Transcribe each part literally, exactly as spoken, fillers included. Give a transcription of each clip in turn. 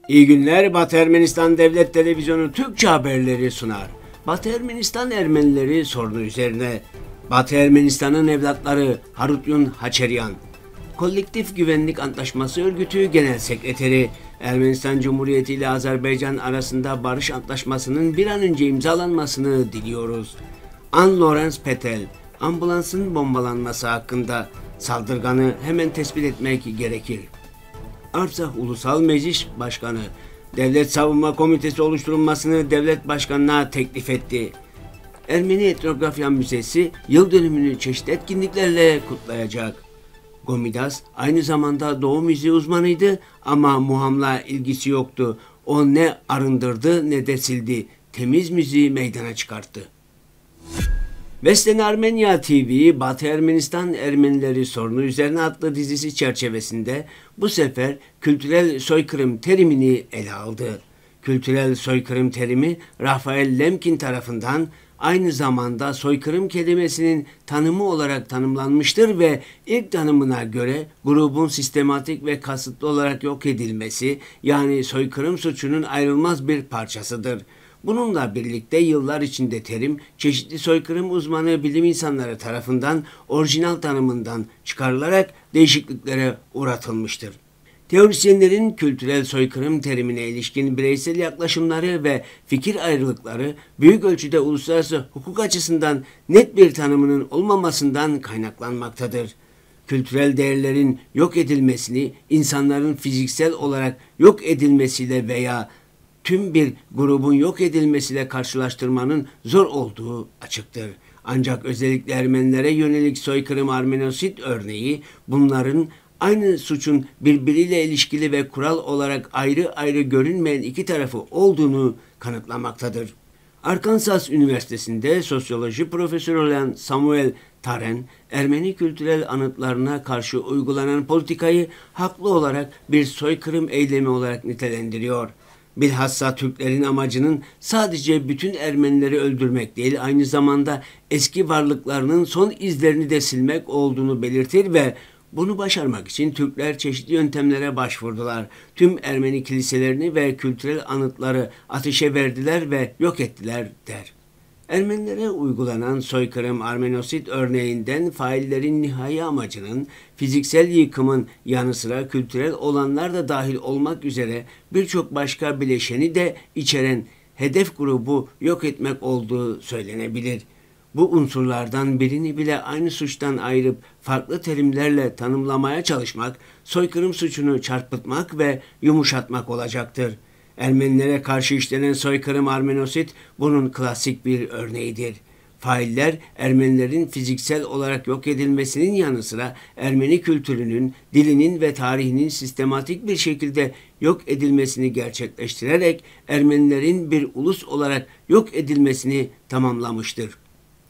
İyi günler, Batı Ermenistan Devlet Televizyonu Türkçe haberleri sunar. Batı Ermenistan Ermenileri sorunu üzerine Batı Ermenistan'ın evlatları Harutyun Haçeryan, Kolektif Güvenlik Antlaşması Örgütü Genel Sekreteri, Ermenistan Cumhuriyeti ile Azerbaycan arasında barış antlaşmasının bir an önce imzalanmasını diliyoruz. Anne Lawrence Petel, ambulansın bombalanması hakkında saldırganı hemen tespit etmek gerekir. Artsakh Ulusal Meclis Başkanı, Devlet Savunma Komitesi oluşturulmasını devlet başkanına teklif etti. Ermeni Etnografya Müzesi yıl dönümünü çeşitli etkinliklerle kutlayacak. Gomidas aynı zamanda Doğu müziği uzmanıydı ama muhamla ilgisi yoktu. O ne arındırdı ne de sildi. Temiz müziği meydana çıkarttı. Western Armenia T V, Batı Ermenistan Ermenileri sorunu üzerine adlı dizisi çerçevesinde bu sefer kültürel soykırım terimini ele aldı. Kültürel soykırım terimi Rafael Lemkin tarafından aynı zamanda soykırım kelimesinin tanımı olarak tanımlanmıştır ve ilk tanımına göre grubun sistematik ve kasıtlı olarak yok edilmesi, yani soykırım suçunun ayrılmaz bir parçasıdır. Bununla birlikte yıllar içinde terim çeşitli soykırım uzmanı bilim insanları tarafından orijinal tanımından çıkarılarak değişikliklere uğratılmıştır. Teorisyenlerin kültürel soykırım terimine ilişkin bireysel yaklaşımları ve fikir ayrılıkları büyük ölçüde uluslararası hukuk açısından net bir tanımının olmamasından kaynaklanmaktadır. Kültürel değerlerin yok edilmesini insanların fiziksel olarak yok edilmesiyle veya tüm bir grubun yok edilmesiyle karşılaştırmanın zor olduğu açıktır. Ancak özellikle Ermenilere yönelik soykırım Armenosit örneği bunların aynı suçun birbiriyle ilişkili ve kural olarak ayrı ayrı görünmeyen iki tarafı olduğunu kanıtlamaktadır. Arkansas Üniversitesi'nde sosyoloji profesörü olan Samuel Taren, Ermeni kültürel anıtlarına karşı uygulanan politikayı haklı olarak bir soykırım eylemi olarak nitelendiriyor. Bilhassa Türklerin amacının sadece bütün Ermenileri öldürmek değil, aynı zamanda eski varlıklarının son izlerini de silmek olduğunu belirtir ve bunu başarmak için Türkler çeşitli yöntemlere başvurdular. Tüm Ermeni kiliselerini ve kültürel anıtları ateşe verdiler ve yok ettiler der. Ermenilere uygulanan soykırım Armenosit örneğinden faillerin nihai amacının fiziksel yıkımın yanı sıra kültürel olanlar da dahil olmak üzere birçok başka bileşeni de içeren hedef grubu yok etmek olduğu söylenebilir. Bu unsurlardan birini bile aynı suçtan ayırıp farklı terimlerle tanımlamaya çalışmak, soykırım suçunu çarpıtmak ve yumuşatmak olacaktır. Ermenilere karşı işlenen soykırım Armenosit bunun klasik bir örneğidir. Failler Ermenilerin fiziksel olarak yok edilmesinin yanı sıra Ermeni kültürünün, dilinin ve tarihinin sistematik bir şekilde yok edilmesini gerçekleştirerek Ermenilerin bir ulus olarak yok edilmesini tamamlamıştır.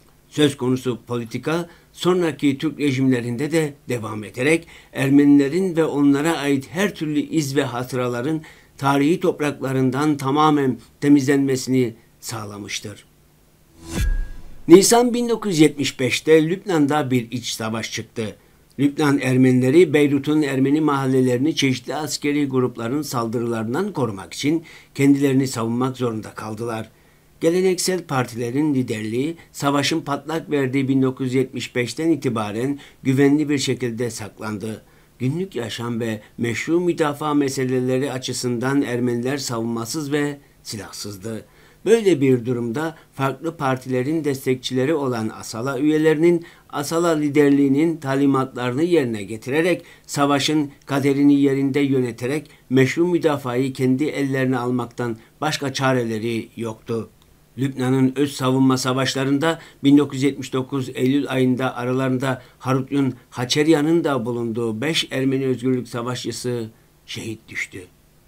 Söz konusu politika sonraki Türk rejimlerinde de devam ederek Ermenilerin ve onlara ait her türlü iz ve hatıraların tarihi topraklarından tamamen temizlenmesini sağlamıştır. Nisan bin dokuz yüz yetmiş beşte Lübnan'da bir iç savaş çıktı. Lübnan Ermenileri Beyrut'un Ermeni mahallelerini çeşitli askeri grupların saldırılarından korumak için kendilerini savunmak zorunda kaldılar. Geleneksel partilerin liderliği savaşın patlak verdiği bin dokuz yüz yetmiş beşten itibaren güvenli bir şekilde saklandı. Günlük yaşam ve meşru müdafaa meseleleri açısından Ermeniler savunmasız ve silahsızdı. Böyle bir durumda farklı partilerin destekçileri olan Asala üyelerinin Asala liderliğinin talimatlarını yerine getirerek savaşın kaderini yerinde yöneterek meşru müdafayı kendi ellerine almaktan başka çareleri yoktu. Lübnan'ın öz savunma savaşlarında bin dokuz yüz yetmiş dokuz Eylül ayında aralarında Harutyun Haçeryan'ın da bulunduğu beş Ermeni özgürlük savaşçısı şehit düştü.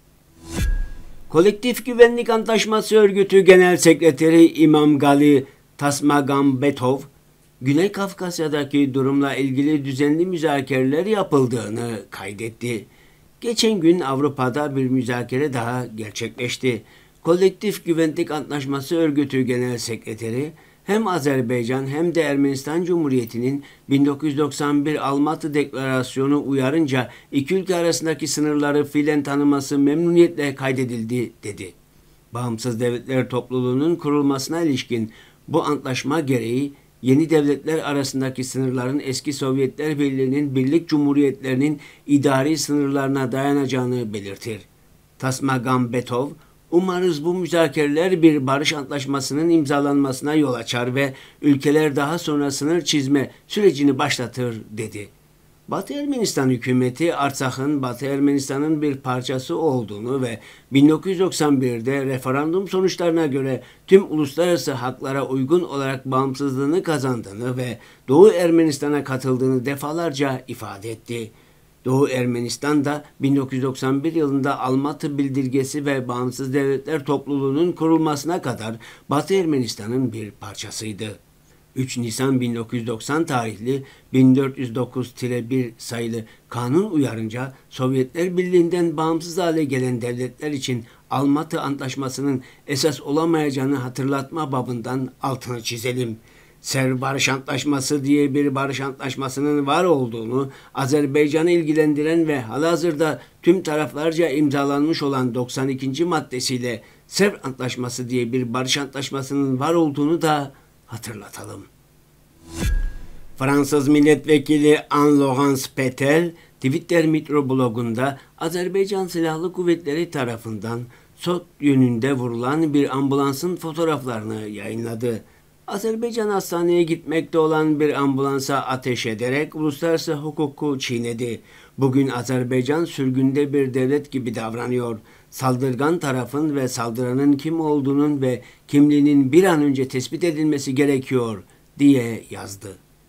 Kolektif Güvenlik Antlaşması Örgütü Genel Sekreteri İmamgali Tasmagambetov, Güney Kafkasya'daki durumla ilgili düzenli müzakereler yapıldığını kaydetti. Geçen gün Avrupa'da bir müzakere daha gerçekleşti. Kolektif Güvenlik Antlaşması Örgütü Genel Sekreteri Hem Azerbaycan hem de Ermenistan Cumhuriyeti'nin bin dokuz yüz doksan bir Almatı Deklarasyonu uyarınca iki ülke arasındaki sınırları fiilen tanıması memnuniyetle kaydedildi dedi. Bağımsız Devletler Topluluğu'nun kurulmasına ilişkin bu antlaşma gereği yeni devletler arasındaki sınırların eski Sovyetler Birliği'nin birlik cumhuriyetlerinin idari sınırlarına dayanacağını belirtir. Tasmagambetov, umarız bu müzakereler bir barış antlaşmasının imzalanmasına yol açar ve ülkeler daha sonra sınır çizme sürecini başlatır dedi. Batı Ermenistan hükümeti Artsak'ın Batı Ermenistan'ın bir parçası olduğunu ve bin dokuz yüz doksan birde referandum sonuçlarına göre tüm uluslararası haklara uygun olarak bağımsızlığını kazandığını ve Doğu Ermenistan'a katıldığını defalarca ifade etti. Doğu Ermenistan da bin dokuz yüz doksan bir yılında Almatı Bildirgesi ve Bağımsız Devletler Topluluğu'nun kurulmasına kadar Batı Ermenistan'ın bir parçasıydı. üç Nisan bin dokuz yüz doksan tarihli bin dört yüz dokuz bir sayılı kanun uyarınca Sovyetler Birliği'nden bağımsız hale gelen devletler için Almatı Antlaşması'nın esas olamayacağını hatırlatma babından altını çizelim. Serv Barış Antlaşması diye bir barış antlaşmasının var olduğunu, Azerbaycan'ı ilgilendiren ve halihazırda tüm taraflarca imzalanmış olan doksan ikinci maddesiyle Serv Antlaşması diye bir barış antlaşmasının var olduğunu da hatırlatalım. Fransız milletvekili Anne-Laurence Petel, Twitter mikroblogunda Azerbaycan Silahlı Kuvvetleri tarafından Sot yönünde vurulan bir ambulansın fotoğraflarını yayınladı. Azerbaycan hastaneye gitmekte olan bir ambulansa ateş ederek uluslararası hukuku çiğnedi. Bugün Azerbaycan sürgünde bir devlet gibi davranıyor. Saldırgan tarafın ve saldıranın kim olduğunun ve kimliğinin bir an önce tespit edilmesi gerekiyor diye yazdı.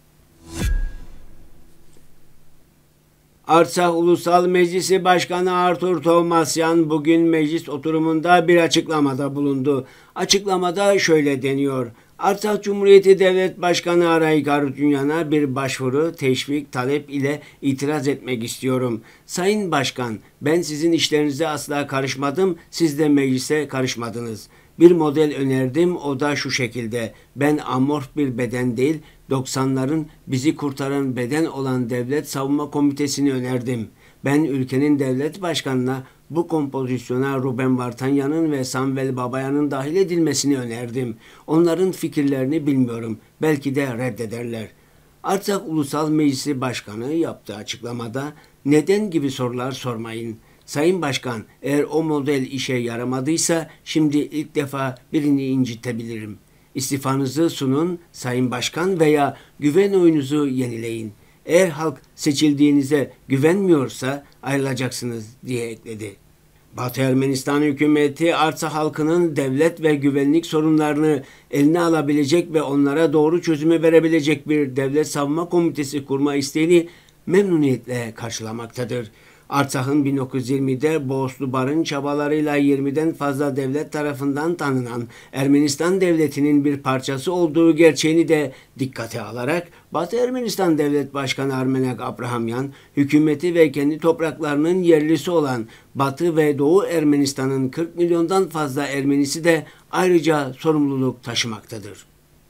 Artsakh Ulusal Meclisi Başkanı Artur Tovmasyan bugün meclis oturumunda bir açıklamada bulundu. Açıklamada şöyle deniyor. Artsakh Cumhuriyeti Devlet Başkanı Aray Harutyunyan'a bir başvuru, teşvik, talep ile itiraz etmek istiyorum. Sayın Başkan, ben sizin işlerinize asla karışmadım, siz de meclise karışmadınız. Bir model önerdim, o da şu şekilde. Ben amorf bir beden değil, doksanların bizi kurtaran beden olan Devlet Savunma Komitesi'ni önerdim. Ben ülkenin devlet başkanına bu kompozisyona Ruben Vartanyan'ın ve Samvel Babayan'ın dahil edilmesini önerdim. Onların fikirlerini bilmiyorum. Belki de reddederler. Artsakh Ulusal Meclisi Başkanı yaptığı açıklamada neden gibi sorular sormayın. Sayın Başkan, eğer o model işe yaramadıysa şimdi ilk defa birini incitebilirim. İstifanızı sunun Sayın Başkan veya güven oyunuzu yenileyin. Eğer halk seçildiğinize güvenmiyorsa ayrılacaksınız diye ekledi. Batı Ermenistan hükümeti Artsakh halkının devlet ve güvenlik sorunlarını eline alabilecek ve onlara doğru çözümü verebilecek bir devlet savunma komitesi kurma isteğini memnuniyetle karşılamaktadır. Artsakh'ın bin dokuz yüz yirmide Boğazlı Bar'ın çabalarıyla yirmiden fazla devlet tarafından tanınan Ermenistan devletinin bir parçası olduğu gerçeğini de dikkate alarak Batı Ermenistan Devlet Başkanı Armenak Abrahamyan, hükümeti ve kendi topraklarının yerlisi olan Batı ve Doğu Ermenistan'ın kırk milyondan fazla Ermenisi de ayrıca sorumluluk taşımaktadır.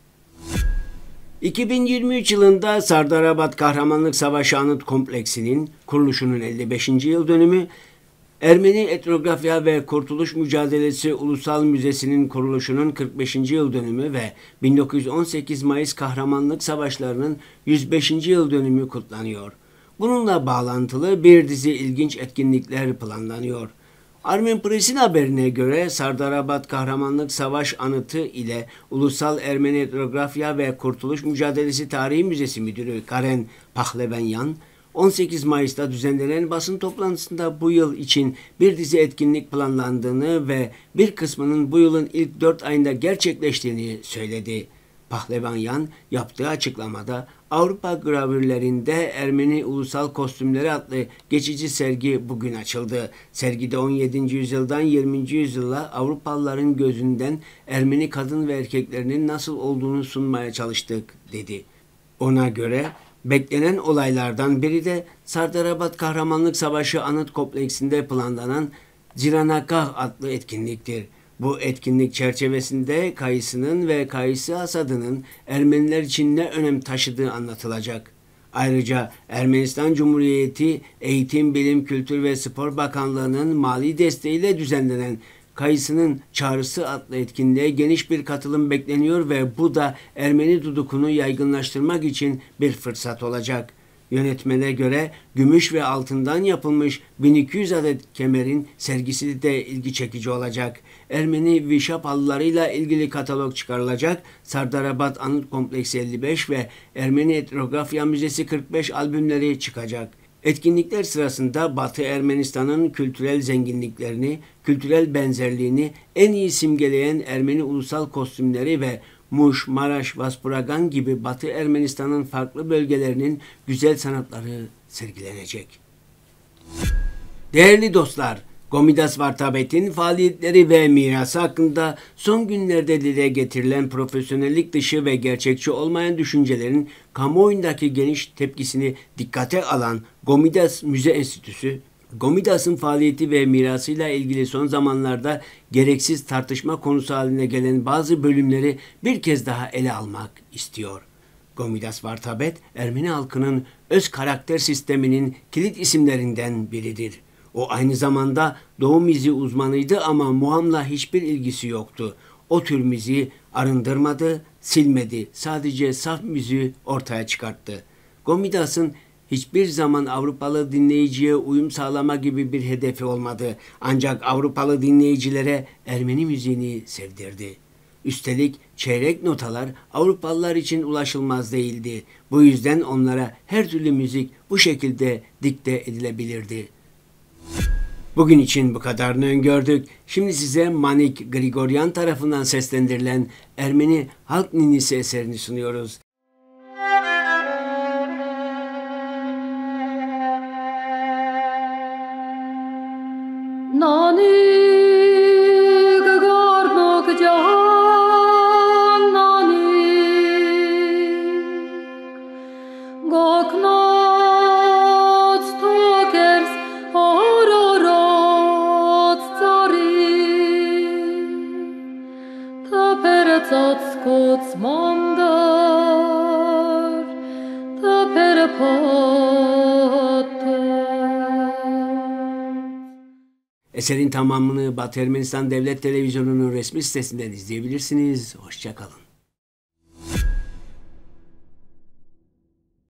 iki bin yirmi üç yılında Sardarabad Kahramanlık Savaşı Anıt Kompleksi'nin kuruluşunun elli beşinci yıl dönümü, Ermeni Etnografya ve Kurtuluş Mücadelesi Ulusal Müzesi'nin kuruluşunun kırk beşinci yıl dönümü ve bin dokuz yüz on sekiz Mayıs Kahramanlık Savaşları'nın yüz beşinci yıl dönümü kutlanıyor. Bununla bağlantılı bir dizi ilginç etkinlikler planlanıyor. Armen Press'in haberine göre Sardarabad Kahramanlık Savaş Anıtı ile Ulusal Ermeni Etnografya ve Kurtuluş Mücadelesi Tarihi Müzesi Müdürü Karen Pahlevenyan, on sekiz Mayıs'ta düzenlenen basın toplantısında bu yıl için bir dizi etkinlik planlandığını ve bir kısmının bu yılın ilk dört ayında gerçekleştiğini söyledi. Pahlevanyan yaptığı açıklamada Avrupa gravürlerinde Ermeni Ulusal Kostümleri adlı geçici sergi bugün açıldı. Sergide on yedinci yüzyıldan yirminci yüzyıla Avrupalıların gözünden Ermeni kadın ve erkeklerinin nasıl olduğunu sunmaya çalıştık dedi. Ona göre beklenen olaylardan biri de Sardarabad Kahramanlık Savaşı Anıt Kompleksinde planlanan Ciranakah adlı etkinliktir. Bu etkinlik çerçevesinde kayısının ve kayısı hasadının Ermeniler için ne önem taşıdığı anlatılacak. Ayrıca Ermenistan Cumhuriyeti Eğitim, Bilim, Kültür ve Spor Bakanlığı'nın mali desteğiyle düzenlenen Kayısının Çağrısı adlı etkinliğe geniş bir katılım bekleniyor ve bu da Ermeni dudukunu yaygınlaştırmak için bir fırsat olacak. Yönetmene göre gümüş ve altından yapılmış bin iki yüz adet kemerin sergisi de ilgi çekici olacak. Ermeni Vişap halılarıyla ilgili katalog çıkarılacak. Sardarabat Anıt Kompleksi elli beş ve Ermeni Etnografya Müzesi kırk beş albümleri çıkacak. Etkinlikler sırasında Batı Ermenistan'ın kültürel zenginliklerini, kültürel benzerliğini en iyi simgeleyen Ermeni ulusal kostümleri ve Muş, Maraş, Vaspuragan gibi Batı Ermenistan'ın farklı bölgelerinin güzel sanatları sergilenecek. Değerli dostlar, Gomidas Vartabet'in faaliyetleri ve mirası hakkında son günlerde dile getirilen profesyonellik dışı ve gerçekçi olmayan düşüncelerin kamuoyundaki geniş tepkisini dikkate alan Gomidas Müze Enstitüsü, Gomidas'ın faaliyeti ve mirasıyla ilgili son zamanlarda gereksiz tartışma konusu haline gelen bazı bölümleri bir kez daha ele almak istiyor. Gomidas Vartabet, Ermeni halkının öz karakter sisteminin kilit isimlerinden biridir. O aynı zamanda Doğu müziği uzmanıydı ama muhamla hiçbir ilgisi yoktu. O tür müziği arındırmadı, silmedi. Sadece saf müziği ortaya çıkarttı. Gomidas'ın hiçbir zaman Avrupalı dinleyiciye uyum sağlama gibi bir hedefi olmadı. Ancak Avrupalı dinleyicilere Ermeni müziğini sevdirdi. Üstelik çeyrek notalar Avrupalılar için ulaşılmaz değildi. Bu yüzden onlara her türlü müzik bu şekilde dikte edilebilirdi. Bugün için bu kadarını öngördük. Şimdi size Manik Grigoryan tarafından seslendirilen Ermeni halk ninnisi eserini sunuyoruz. Nanik gornok cahan nanik goknot tokers ororot tsari taperetsats kots mandar taperepot. Eserin tamamını Batı Ermenistan Devlet Televizyonu'nun resmi sitesinden izleyebilirsiniz. Hoşça kalın.